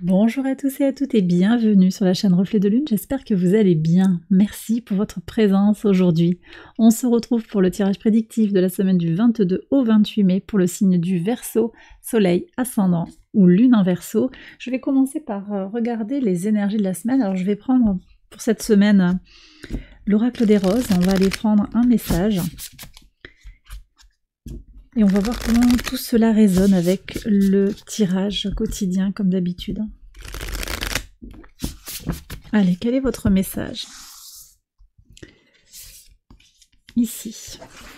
Bonjour à tous et à toutes et bienvenue sur la chaîne Reflet de Lune, j'espère que vous allez bien. Merci pour votre présence aujourd'hui. On se retrouve pour le tirage prédictif de la semaine du 22 au 28 mai pour le signe du Verseau, Soleil, Ascendant ou Lune en Verseau. Je vais commencer par regarder les énergies de la semaine. Alors je vais prendre pour cette semaine l'oracle des roses, on va aller prendre un message. Et on va voir comment tout cela résonne avec le tirage quotidien comme d'habitude. Allez, quel est votre message? Ici.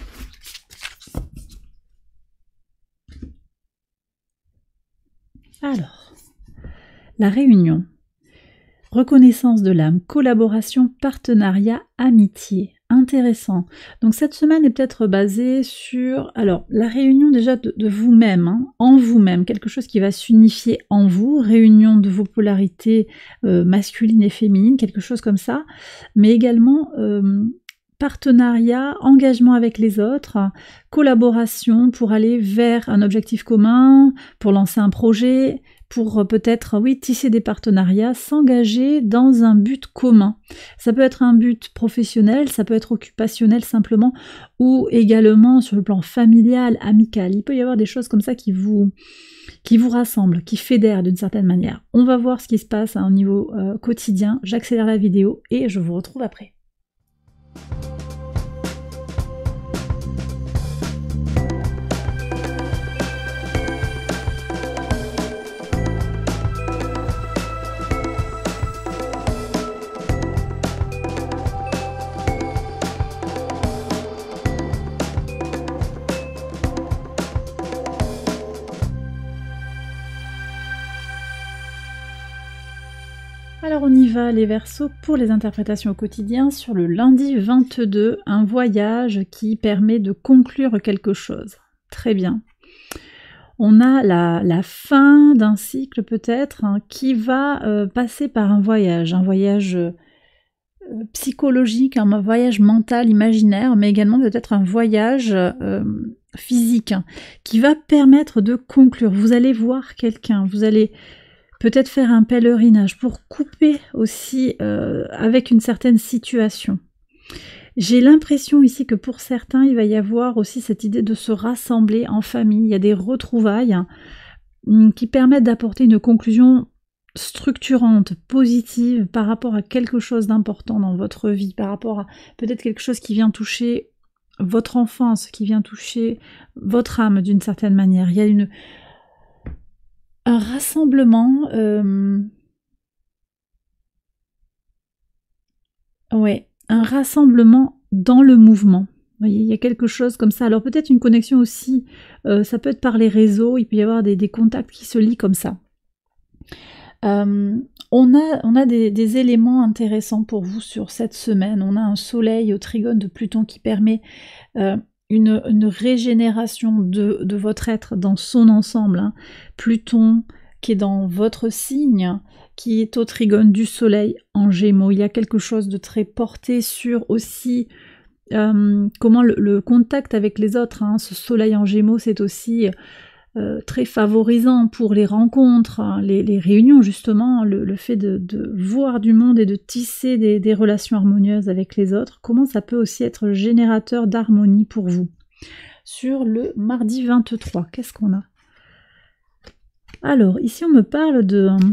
Alors, la réunion. Reconnaissance de l'âme, collaboration, partenariat, amitié. Intéressant. Donc cette semaine est peut-être basée sur la réunion déjà de vous-même, hein, en vous-même, quelque chose qui va s'unifier en vous, réunion de vos polarités masculines et féminines, quelque chose comme ça, mais également partenariat, engagement avec les autres, collaboration pour aller vers un objectif commun, pour lancer un projet, pour peut-être, oui, tisser des partenariats, s'engager dans un but commun. Ça peut être un but professionnel, ça peut être occupationnel simplement, ou également sur le plan familial, amical. Il peut y avoir des choses comme ça qui vous rassemblent, qui fédèrent d'une certaine manière. On va voir ce qui se passe au niveau quotidien. J'accélère la vidéo et je vous retrouve après. Alors on y va les Verseaux pour les interprétations au quotidien sur le lundi 22, un voyage qui permet de conclure quelque chose. Très bien. On a la fin d'un cycle peut-être qui va passer par un voyage psychologique, un voyage mental, imaginaire, mais également peut-être un voyage physique qui va permettre de conclure. Vous allez voir quelqu'un, vous allez peut-être faire un pèlerinage pour couper aussi avec une certaine situation. J'ai l'impression ici que pour certains, il va y avoir aussi cette idée de se rassembler en famille. Il y a des retrouvailles qui permettent d'apporter une conclusion structurante, positive par rapport à quelque chose d'important dans votre vie, par rapport à peut-être quelque chose qui vient toucher votre enfance, qui vient toucher votre âme d'une certaine manière. Il y a un rassemblement, un rassemblement dans le mouvement. Vous voyez, il y a quelque chose comme ça. Alors peut-être une connexion aussi, ça peut être par les réseaux, il peut y avoir des contacts qui se lient comme ça. On a des éléments intéressants pour vous sur cette semaine. On a un soleil au trigone de Pluton qui permet une régénération de votre être dans son ensemble. Hein. Pluton qui est dans votre signe, qui est au trigone du soleil en Gémeaux. Il y a quelque chose de très porté sur aussi comment le contact avec les autres. Hein. Ce soleil en Gémeaux, c'est aussi très favorisant pour les rencontres, hein, les réunions justement, le fait de voir du monde et de tisser des relations harmonieuses avec les autres. Comment ça peut aussi être générateur d'harmonie pour vous. Sur le mardi 23, qu'est-ce qu'on a? Alors, ici on me parle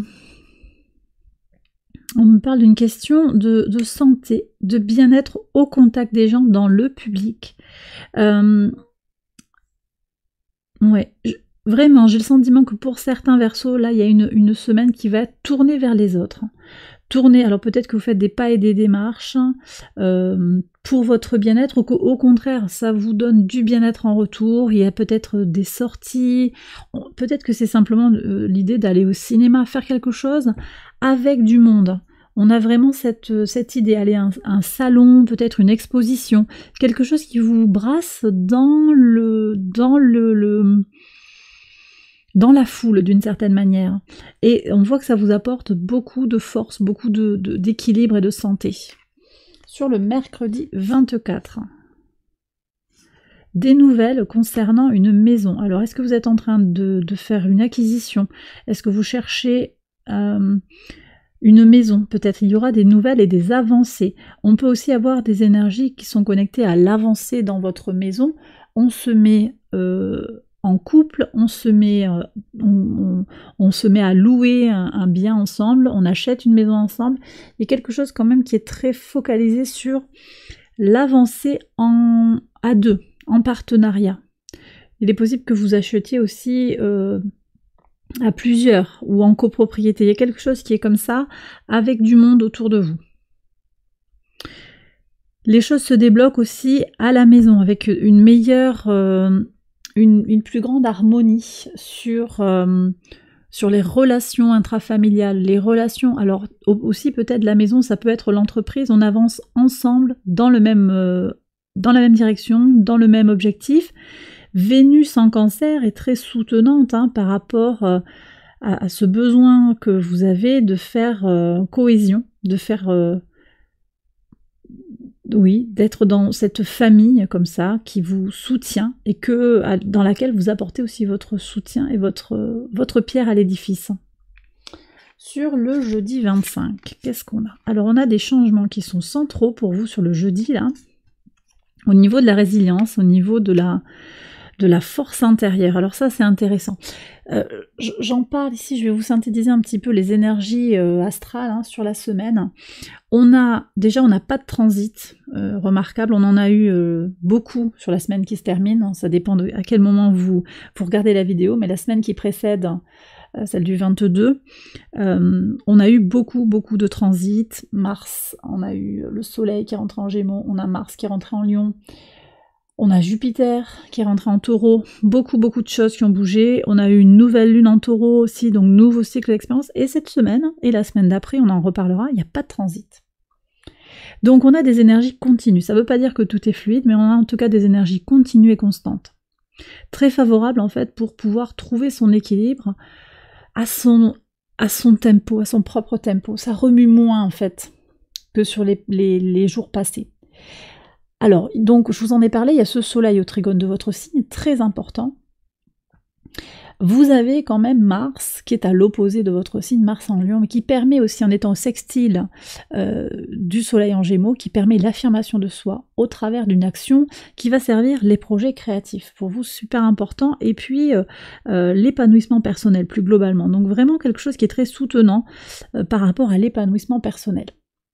d'une question de santé, de bien-être au contact des gens dans le public. Vraiment, j'ai le sentiment que pour certains Verseaux, là, il y a une semaine qui va tourner vers les autres. Alors peut-être que vous faites des pas et des démarches pour votre bien-être, ou qu'au contraire, ça vous donne du bien-être en retour. Il y a peut-être des sorties, peut-être que c'est simplement l'idée d'aller au cinéma, faire quelque chose avec du monde. On a vraiment cette idée, aller à un salon, peut-être une exposition, quelque chose qui vous brasse dans la foule d'une certaine manière. Et on voit que ça vous apporte beaucoup de force, beaucoup d'équilibre et de santé. Sur le mercredi 24, des nouvelles concernant une maison. Alors, est-ce que vous êtes en train de faire une acquisition? Est-ce que vous cherchez une maison, peut-être il y aura des nouvelles et des avancées. On peut aussi avoir des énergies qui sont connectées à l'avancée dans votre maison. On se met en couple, on se met à louer un bien ensemble, on achète une maison ensemble. Il y a quelque chose quand même qui est très focalisé sur l'avancée à deux, en partenariat. Il est possible que vous achetiez aussi à plusieurs ou en copropriété. Il y a quelque chose qui est comme ça, avec du monde autour de vous. Les choses se débloquent aussi à la maison, avec une meilleure, une plus grande harmonie sur les relations intrafamiliales, les relations, alors aussi peut-être la maison, ça peut être l'entreprise, on avance ensemble dans la même direction, dans le même objectif. Vénus en Cancer est très soutenante par rapport à ce besoin que vous avez de faire cohésion, de faire d'être dans cette famille comme ça qui vous soutient et dans laquelle vous apportez aussi votre soutien et votre pierre à l'édifice. Sur le jeudi 25, qu'est-ce qu'on a? Alors on a des changements qui sont centraux pour vous sur le jeudi là, au niveau de la résilience, au niveau de la force intérieure. Alors ça c'est intéressant. J'en parle ici, je vais vous synthétiser un petit peu les énergies astrales sur la semaine. On n'a pas de transit remarquable, on en a eu beaucoup sur la semaine qui se termine, ça dépend à quel moment vous regardez la vidéo, mais la semaine qui précède, celle du 22, on a eu beaucoup de transits. Mars, on a eu le soleil qui est rentré en Gémeaux, on a Mars qui est rentré en Lion, on a Jupiter qui est rentré en Taureau, beaucoup de choses qui ont bougé. On a eu une nouvelle lune en Taureau aussi, donc nouveau cycle d'expérience. Et cette semaine, et la semaine d'après, on en reparlera, il n'y a pas de transit. Donc on a des énergies continues. Ça ne veut pas dire que tout est fluide, mais on a en tout cas des énergies continues et constantes. Très favorables en fait pour pouvoir trouver son équilibre à son tempo, à son propre tempo. Ça remue moins en fait que sur les jours passés. Alors, donc, je vous en ai parlé, il y a ce soleil au trigone de votre signe, très important. Vous avez quand même Mars, qui est à l'opposé de votre signe, Mars en Lion, mais qui permet aussi, en étant sextile du soleil en Gémeaux, qui permet l'affirmation de soi au travers d'une action qui va servir les projets créatifs. Pour vous, super important. Et puis, l'épanouissement personnel, plus globalement. Donc, vraiment quelque chose qui est très soutenant par rapport à l'épanouissement personnel.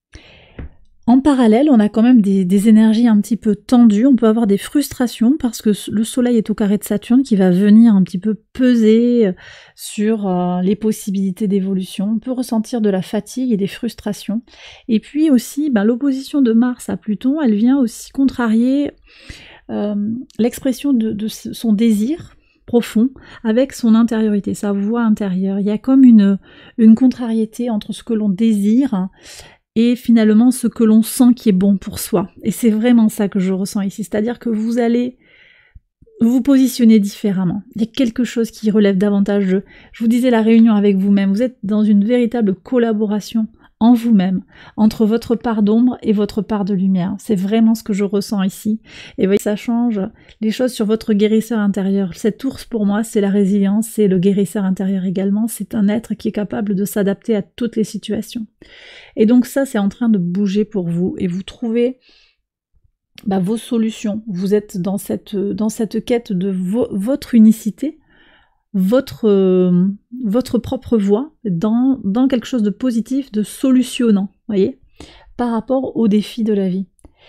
En parallèle, on a quand même des énergies un petit peu tendues, on peut avoir des frustrations parce que le soleil est au carré de Saturne qui va venir un petit peu peser sur les possibilités d'évolution. On peut ressentir de la fatigue et des frustrations. Et puis aussi, l'opposition de Mars à Pluton, elle vient aussi contrarier l'expression de son désir profond avec son intériorité, sa voix intérieure. Il y a comme une contrariété entre ce que l'on désire et finalement ce que l'on sent qui est bon pour soi. Et c'est vraiment ça que je ressens ici, c'est-à-dire que vous allez vous positionner différemment. Il y a quelque chose qui relève davantage de... Je vous disais la réunion avec vous-même, vous êtes dans une véritable collaboration en vous-même, entre votre part d'ombre et votre part de lumière. C'est vraiment ce que je ressens ici. Et vous voyez, ça change les choses sur votre guérisseur intérieur. Cet ours, pour moi, c'est la résilience, c'est le guérisseur intérieur également. C'est un être qui est capable de s'adapter à toutes les situations. Et donc ça, c'est en train de bouger pour vous. Et vous trouvez vos solutions. Vous êtes dans cette quête de votre unicité, votre propre voie dans quelque chose de positif, de solutionnant, voyez, par rapport aux défis de la vie.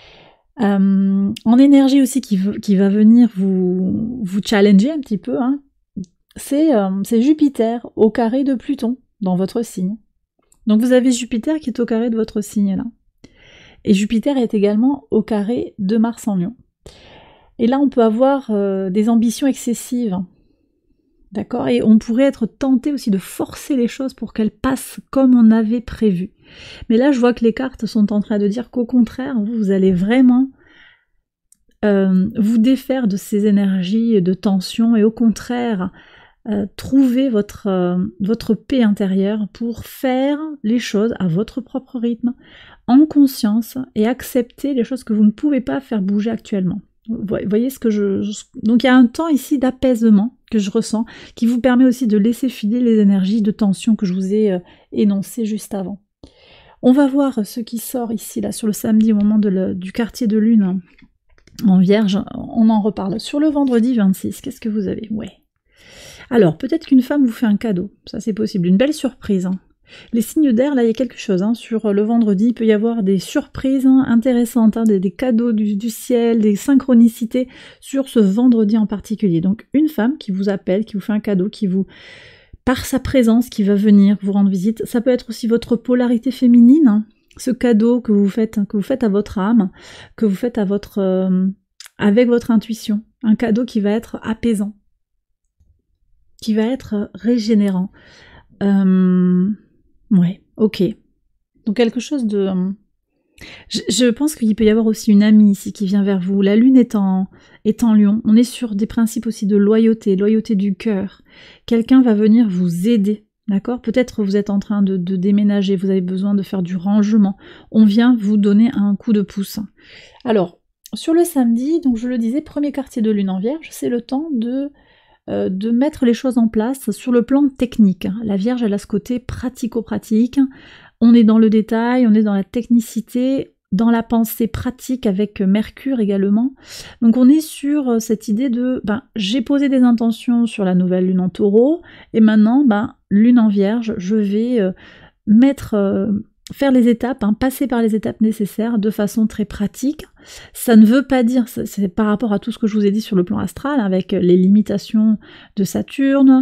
En énergie aussi qui va venir vous challenger un petit peu, c'est Jupiter au carré de Pluton dans votre signe. Donc vous avez Jupiter qui est au carré de votre signe là. Et Jupiter est également au carré de Mars en Lion. Et là on peut avoir des ambitions excessives. D'accord? Et on pourrait être tenté aussi de forcer les choses pour qu'elles passent comme on avait prévu. Mais là, je vois que les cartes sont en train de dire qu'au contraire, vous allez vraiment vous défaire de ces énergies de tension et au contraire, trouver votre paix intérieure pour faire les choses à votre propre rythme, en conscience et accepter les choses que vous ne pouvez pas faire bouger actuellement. Vous voyez ce que donc il y a un temps ici d'apaisement que je ressens, qui vous permet aussi de laisser filer les énergies de tension que je vous ai énoncées juste avant. On va voir ce qui sort ici, là, sur le samedi, au moment du quartier de lune en Vierge. On en reparle. Sur le vendredi 26, qu'est-ce que vous avez? Ouais. Alors, peut-être qu'une femme vous fait un cadeau. Ça, c'est possible. Une belle surprise. Hein. Les signes d'air, là, il y a quelque chose. Hein. Sur le vendredi, il peut y avoir des surprises intéressantes, hein, des cadeaux du ciel, des synchronicités sur ce vendredi en particulier. Donc, une femme qui vous appelle, qui vous fait un cadeau, qui vous, par sa présence, qui va venir vous rendre visite. Ça peut être aussi votre polarité féminine, hein, ce cadeau que vous faites à votre âme, que vous faites à avec votre intuition. Un cadeau qui va être apaisant, qui va être régénérant. Ouais, ok. Donc quelque chose de... Je pense qu'il peut y avoir aussi une amie ici qui vient vers vous. La lune est en Lion. On est sur des principes aussi de loyauté du cœur. Quelqu'un va venir vous aider, d'accord? Peut-être vous êtes en train de déménager, vous avez besoin de faire du rangement. On vient vous donner un coup de pouce. Alors, sur le samedi, donc je le disais, premier quartier de lune en Vierge, c'est le temps de mettre les choses en place sur le plan technique. La Vierge, elle a ce côté pratico-pratique. On est dans le détail, on est dans la technicité, dans la pensée pratique avec Mercure également. Donc on est sur cette idée de, j'ai posé des intentions sur la nouvelle lune en Taureau, et maintenant, lune en Vierge, je vais faire les étapes, passer par les étapes nécessaires de façon très pratique. Ça ne veut pas dire, c'est par rapport à tout ce que je vous ai dit sur le plan astral, avec les limitations de Saturne,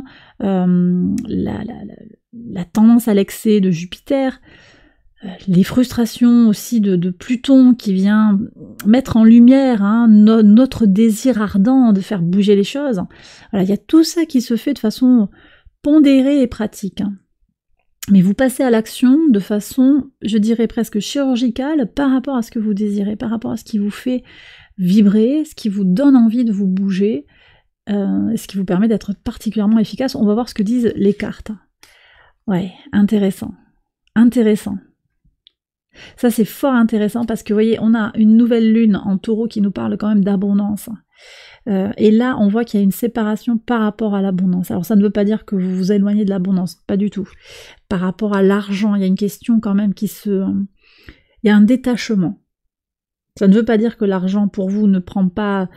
la tendance à l'excès de Jupiter, les frustrations aussi de Pluton qui vient mettre en lumière notre désir ardent de faire bouger les choses. Voilà, il y a tout ça qui se fait de façon pondérée et pratique. Mais vous passez à l'action de façon, je dirais presque chirurgicale, par rapport à ce que vous désirez, par rapport à ce qui vous fait vibrer, ce qui vous donne envie de vous bouger, ce qui vous permet d'être particulièrement efficace. On va voir ce que disent les cartes. Ouais, intéressant. Intéressant. Ça, c'est fort intéressant parce que, vous voyez, on a une nouvelle lune en Taureau qui nous parle quand même d'abondance. Et là, on voit qu'il y a une séparation par rapport à l'abondance. Alors, ça ne veut pas dire que vous vous éloignez de l'abondance, pas du tout. Par rapport à l'argent, il y a une question quand même il y a un détachement. Ça ne veut pas dire que l'argent, pour vous, ne prend pas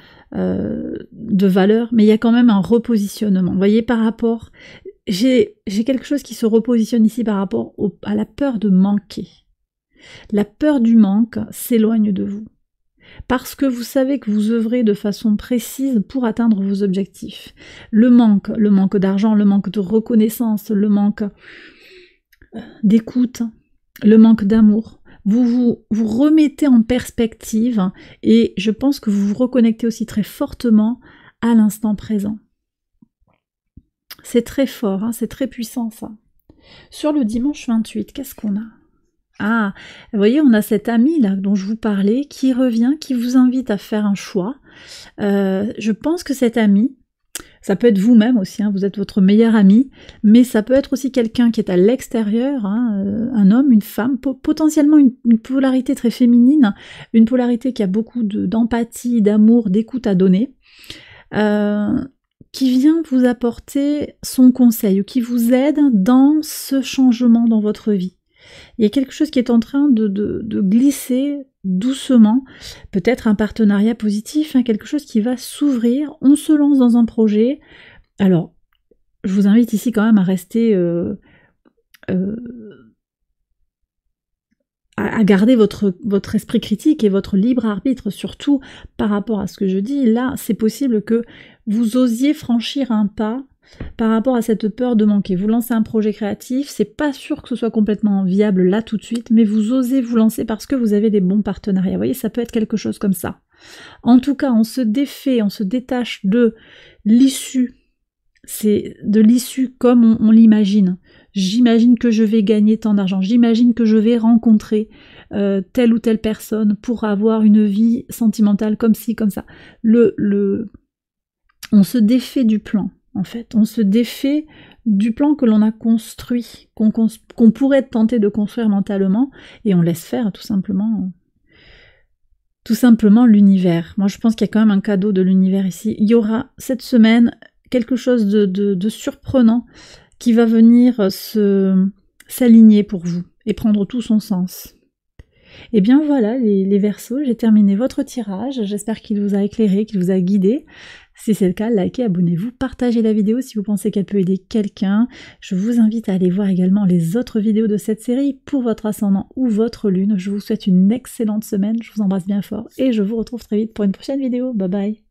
de valeur, mais il y a quand même un repositionnement. Vous voyez, par rapport... J'ai quelque chose qui se repositionne ici par rapport à la peur de manquer. La peur du manque s'éloigne de vous. Parce que vous savez que vous œuvrez de façon précise pour atteindre vos objectifs. Le manque d'argent, le manque de reconnaissance, le manque d'écoute, le manque d'amour, vous remettez en perspective et je pense que vous vous reconnectez aussi très fortement à l'instant présent. C'est très fort, c'est très puissant ça. Sur le dimanche 28, qu'est-ce qu'on a ? Ah, vous voyez, on a cette amie là dont je vous parlais qui revient, qui vous invite à faire un choix. Je pense que cette amie, ça peut être vous-même aussi, vous êtes votre meilleur ami, mais ça peut être aussi quelqu'un qui est à l'extérieur, un homme, une femme, potentiellement une polarité très féminine, une polarité qui a beaucoup d'empathie, d'amour, d'écoute à donner, qui vient vous apporter son conseil, ou qui vous aide dans ce changement dans votre vie. Il y a quelque chose qui est en train de glisser doucement, peut-être un partenariat positif, quelque chose qui va s'ouvrir, on se lance dans un projet. Alors, je vous invite ici quand même à rester, à garder votre esprit critique et votre libre arbitre, surtout par rapport à ce que je dis. Là, c'est possible que vous osiez franchir un pas par rapport à cette peur de manquer. Vous lancez un projet créatif, c'est pas sûr que ce soit complètement viable là tout de suite, mais vous osez vous lancer parce que vous avez des bons partenariats. Vous voyez, ça peut être quelque chose comme ça. En tout cas, on se défait, on se détache de l'issue. C'est de l'issue comme on l'imagine. J'imagine que je vais gagner tant d'argent, j'imagine que je vais rencontrer telle ou telle personne pour avoir une vie sentimentale comme ci, comme ça. On se défait du plan. En fait, on se défait du plan que l'on a construit, qu'on pourrait tenter de construire mentalement, et on laisse faire tout simplement tout simplement l'univers. Moi, je pense qu'il y a quand même un cadeau de l'univers ici. Il y aura cette semaine quelque chose de surprenant qui va venir s'aligner pour vous et prendre tout son sens. Et bien voilà les Verseaux, j'ai terminé votre tirage, j'espère qu'il vous a éclairé, qu'il vous a guidé. Si c'est le cas, likez, abonnez-vous, partagez la vidéo si vous pensez qu'elle peut aider quelqu'un. Je vous invite à aller voir également les autres vidéos de cette série pour votre ascendant ou votre lune. Je vous souhaite une excellente semaine, je vous embrasse bien fort et je vous retrouve très vite pour une prochaine vidéo. Bye bye.